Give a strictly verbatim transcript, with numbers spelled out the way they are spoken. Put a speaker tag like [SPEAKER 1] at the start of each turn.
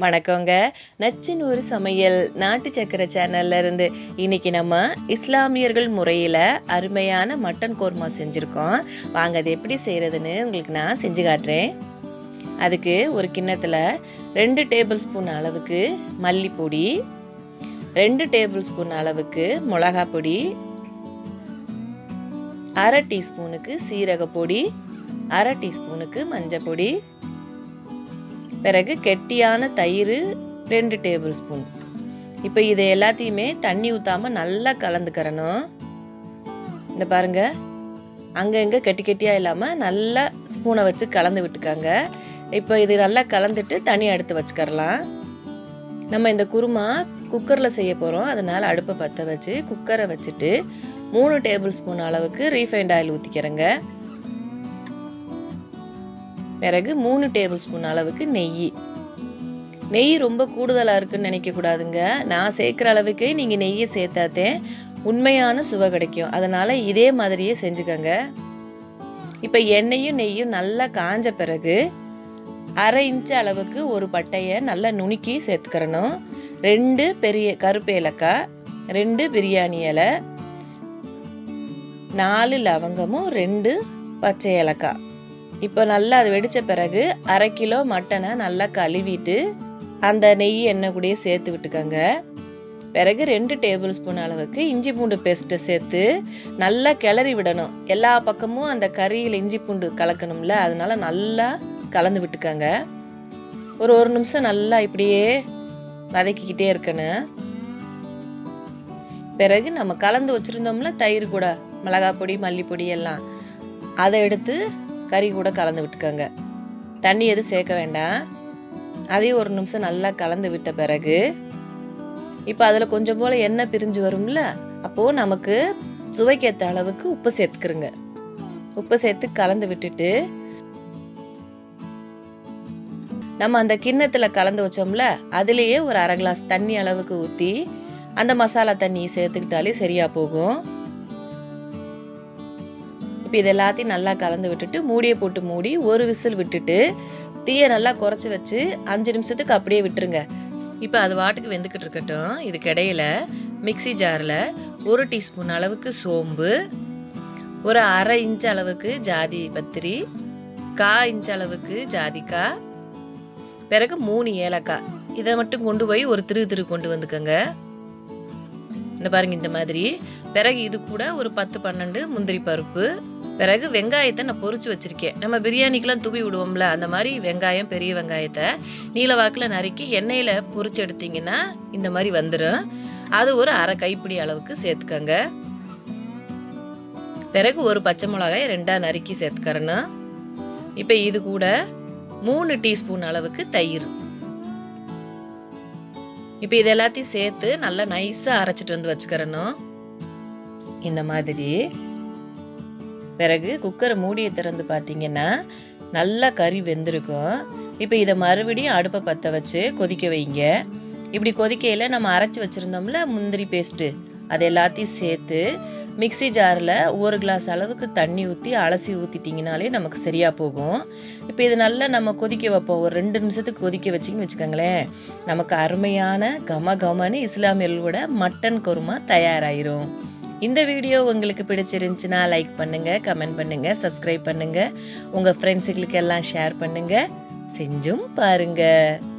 [SPEAKER 1] வணக்கங்க. நச்சின் ஒரு சமையல் நாட்டு சக்கரை சேனல்ல இருந்து இன்னைக்கு நம்ம இஸ்லாமியர்கள் முறையில் அருமையான மட்டன் கோர்மா செஞ்சுருக்கோம். வாங்க அது எப்படி செய்கிறதுன்னு உங்களுக்கு நான் செஞ்சு காட்டுறேன். அதுக்கு ஒரு கிண்ணத்தில் ரெண்டு டேபிள் ஸ்பூன் அளவுக்கு மல்லிப்பொடி, ரெண்டு டேபிள் ஸ்பூன் அளவுக்கு மிளகாய் பொடி, அரை டீஸ்பூனுக்கு சீரக பொடி, அரை டீஸ்பூனுக்கு மஞ்சள் பொடி, பிறகு கெட்டியான தயிர் ரெண்டு டேபிள் ஸ்பூன். இப்போ இதை எல்லாத்தையுமே தண்ணி ஊற்றாமல் நல்லா கலந்துக்கிறணும். இந்த பாருங்க, அங்கங்கே கெட்டி கெட்டியாக இல்லாமல் நல்லா ஸ்பூனை வச்சு கலந்து விட்டுக்காங்க. இப்போ இது நல்லா கலந்துட்டு தனியாக எடுத்து வச்சுக்கரலாம். நம்ம இந்த குருமா குக்கரில் செய்ய போகிறோம். அதனால் அடுப்பை பற்ற வச்சு குக்கரை வச்சுட்டு மூணு டேபிள் ஸ்பூன் அளவுக்கு ரீஃபைண்ட் ஆயில் ஊற்றிக்கிறேங்க. பிறகு மூணு டேபிள் ஸ்பூன் அளவுக்கு நெய். நெய் ரொம்ப கூடுதலாக இருக்குன்னு நினைக்கக்கூடாதுங்க. நான் சேர்க்குற அளவுக்கு நீங்கள் நெய்யை சேர்த்தாத்தே உண்மையான சுவை கிடைக்கும். அதனால் இதே மாதிரியே செஞ்சுக்கோங்க. இப்போ எண்ணெயும் நெய்யும் நல்லா காஞ்ச பிறகு அரை இன்ச்சு அளவுக்கு ஒரு பட்டையை நல்லா நுணுக்கி சேர்த்துக்கிறணும். ரெண்டு பெரிய கருப்பு ஏலக்காய், ரெண்டு பிரியாணி இலை, நாலு லவங்கமும் ரெண்டு பச்சை ஏலக்காய். இப்போ நல்லா அது வெடித்த பிறகு அரை கிலோ மட்டனை நல்லா கழுவிட்டு அந்த நெய் எண்ணெய் கூடயே சேர்த்து விட்டுக்கோங்க. பிறகு ரெண்டு டேபிள் ஸ்பூன் அளவுக்கு இஞ்சி பூண்டு பேஸ்ட்டை சேர்த்து நல்லா கிளறி விடணும். எல்லா பக்கமும் அந்த கறியில் இஞ்சி பூண்டு கலக்கணும்ல, அதனால நல்லா கலந்து விட்டுக்கோங்க. ஒரு ஒரு நிமிஷம் நல்லா இப்படியே வதக்கிக்கிட்டே இருக்கணும். பிறகு நம்ம கலந்து வச்சுருந்தோம்ல தயிர் கூட மிளகாய் பொடி மல்லிப்பொடி எல்லாம், அதை எடுத்து கறி கூட கலந்து விட்டுக்கோங்க. தண்ணி எதுவும் சேர்க்க வேண்டாம். அதையும் ஒரு நிமிஷம் நல்லா கலந்து விட்ட பிறகு இப்போ அதில் கொஞ்சம் போல் எண்ணெய் பிரிஞ்சு வரும்ல, அப்போது நமக்கு சுவைக்கேற்ற அளவுக்கு உப்பு சேர்த்துக்கிறோங்க. உப்பு சேர்த்து கலந்து விட்டுட்டு நம்ம அந்த கிண்ணத்தில் கலந்து வச்சோம்ல, அதுலேயே ஒரு அரை கிளாஸ் தண்ணி அளவுக்கு ஊற்றி அந்த மசாலா தண்ணியை சேர்த்துக்கிட்டாலே சரியாக போகும். இப்போ இது எல்லாத்தையும் நல்லா கலந்து விட்டுட்டு மூடியை போட்டு மூடி ஒரு விசில் விட்டுட்டு தீயை நல்லா குறைச்சி வச்சு அஞ்சு நிமிஷத்துக்கு அப்படியே விட்டுருங்க. இப்போ அது வாட்டுக்கு வெந்துக்கிட்டு இருக்கட்டும். இதுக்கு இடையில மிக்சி ஜாரில் ஒரு டீஸ்பூன் அளவுக்கு சோம்பு, ஒரு அரை இன்ச் அளவுக்கு ஜாதி பத்திரி, கா இன்ச் அளவுக்கு ஜாதிக்காய், பிறகு மூணு ஏலக்காய், இதை மட்டும் கொண்டு போய் ஒரு திரு திரு கொண்டு வந்துக்கோங்க. இந்த பாருங்க இந்த மாதிரி. பிறகு இது கூட ஒரு பத்து பன்னெண்டு முந்திரி பருப்பு, பிறகு வெங்காயத்தை நான் பொரிச்சு வச்சுருக்கேன். நம்ம பிரியாணிக்கெலாம் தூவி விடுவோம்ல, அந்த மாதிரி வெங்காயம் பெரிய வெங்காயத்தை நீல வாக்கில் நறுக்கி எண்ணெயில் பொரிச்சு எடுத்திங்கன்னா இந்த மாதிரி வந்துடும். அது ஒரு அரை கைப்பிடி அளவுக்கு சேர்த்துக்கோங்க. பிறகு ஒரு பச்சை மிளகாய் ரெண்டாக நறுக்கி சேர்த்துக்கறணும். இப்போ இது கூட மூணு டீஸ்பூன் அளவுக்கு தயிர். இப்போ இது எல்லாத்தையும் சேர்த்து நல்லா நைஸாக அரைச்சிட்டு வந்து வச்சுக்கிறணும் இந்த மாதிரி. பிறகு குக்கரை மூடியை திறந்து பார்த்தீங்கன்னா நல்லா கறி வெந்திருக்கும். இப்போ இதை மறுபடியும் அடுப்பை பற்ற வச்சு கொதிக்க வைங்க. இப்படி கொதிக்கையில் நம்ம அரைச்சி வச்சுருந்தோம்ல முந்திரி பேஸ்ட்டு, அது எல்லாத்தையும் சேர்த்து மிக்சி ஜாரில் ஒரு கிளாஸ் அளவுக்கு தண்ணி ஊற்றி அலசி ஊற்றிட்டிங்கனாலே நமக்கு சரியாக போகும். இப்போ இது நல்லா நம்ம கொதிக்க வைப்போம். ஒரு ரெண்டு நிமிஷத்துக்கு கொதிக்க வச்சிங்கன்னு வச்சுக்கோங்களேன், நமக்கு அருமையான கம கமன்னு இஸ்லாமியர்களோட மட்டன் கொர்மா தயாராகிரும். இந்த வீடியோ உங்களுக்கு பிடிச்சிருந்துச்சுன்னா லைக் பண்ணுங்கள், கமெண்ட் பண்ணுங்கள், சப்ஸ்கிரைப் பண்ணுங்கள், உங்கள் ஃப்ரெண்ட்ஸுகளுக்கு எல்லாம் ஷேர் பண்ணுங்கள், செஞ்சும் பாருங்கள்.